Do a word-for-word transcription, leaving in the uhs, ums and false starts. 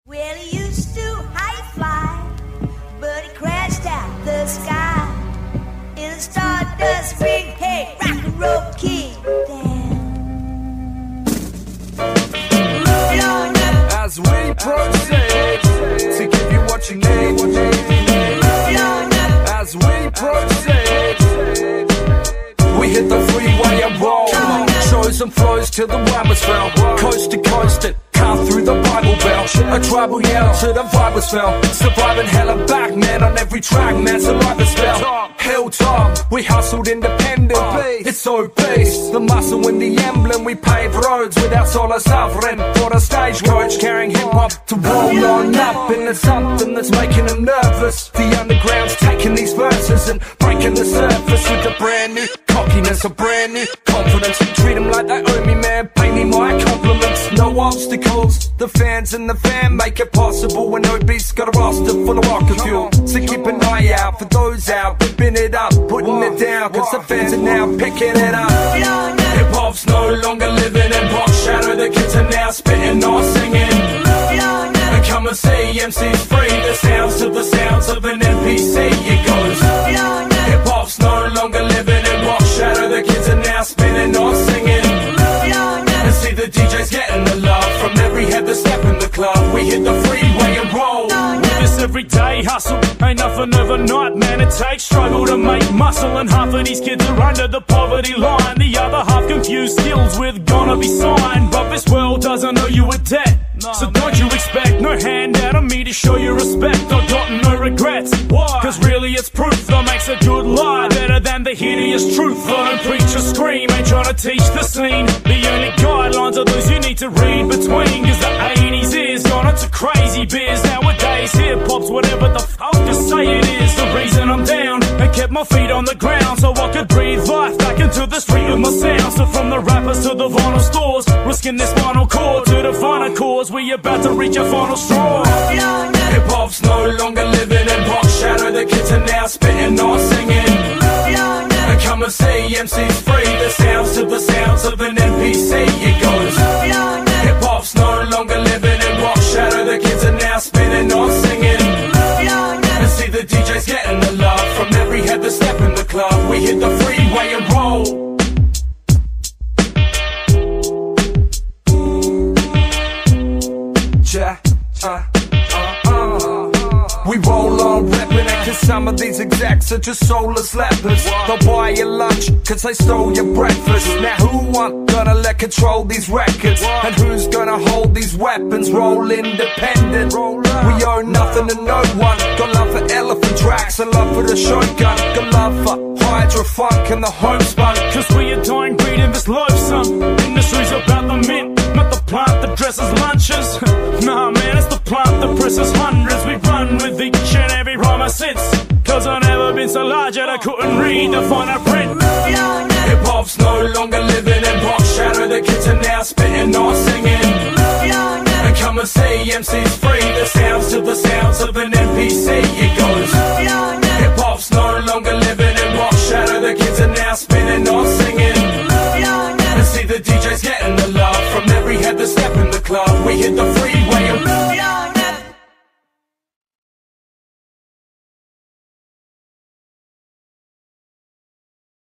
Well, he used to high fly, but he crashed out the sky in a stardust ring. Hey, rock and roll king, damn. Move on up as we proceed to give you what you need. Move on up as we proceed. We hit the freeway and roll. Shows and flows till the wine was fell. Coast to coast it, carved through the Bible Belt. A tribal yell till the vibe was fell. Surviving hell and back, man, on every track, man, survive a spell. Hilltop, we hustled independent. It's so peace, the muscle and the emblem. We paved roads without solo suffering. For the stagecoach, carrying hip-hop to roll on up. And there's something that's making them nervous. The underground's taking these verses and breaking the surface with a brand new cockiness, a brand new confidence. Treat them like they owe me, man, pay me my compliments. No obstacles, the fans and the fan make it possible. When O B's got a roster full of rocket fuel. So keep an eye out for those out whipping it up, putting it down, cause the fans are now picking it up. Hip-hop's no longer living in rock shadow. The kids are now spitting, not singing. And come and see M Cs free, the sounds of the sounds of an N P C. It goes. Hip-hop's no longer living in rock shadow. The kids are now spinning, not singing. And see the D Js getting the love from every head that's step in the club. We hit the freeway and roll. With this everyday hustle, ain't nothing overnight, man. It takes struggle to make muscle, and half of these kids are under the poverty line. The other half confuse skills with gonna be signed. But this world doesn't owe you a debt, so don't you expect no handout of me to show you respect. I got no regrets. Why? Cause really it's proof that makes a good lie better than the hideous truth. I don't preach or scream, ain't trying to teach the scene. The only guidelines are those you need to read between. Cause the eighties is gone into crazy biz. Nowadays hip-hop's whatever the fuck you say it is. The reason I'm down and kept my feet on the ground, so I could breathe life back into the street with my sound. So from the rappers to the vinyl stores, risking this spinal cord to the finer cause. We about to reach a final straw. Hip-hop's no longer living in rock shadow. The kids are now spitting, not singing. And come and see M Cs free, the sounds of the sounds of an N P C. It goes. Hip-hop's no longer living in rock shadow. The kids are now spinning, not singing. And see the D Js getting the love from every head that step in the club. We hit the freeway and roll. Yeah, uh, uh, uh. We roll on reppin' it, cause some of these execs are just soulless lepers. They'll buy your lunch cause they stole your breakfast. Now who want gonna let control these records? And who's gonna hold these weapons? Roll independent. We owe nothing to no one. Got love for elephant tracks and love for the shotgun. Got love for Hydra Funk and the homespun. Cause we a dying breed in this loathsome industry's about the mint, not the plant that dresses lunches. Nah man, it's the plant that presses hundreds. We run with each and every rhyme I since. Cause I've never been so large that I couldn't read the finer print. Hip-hop's no longer living in rock shadow. The kids are now spitting, not singing. And come and see M Cs free, the sounds of the sounds of an N P C.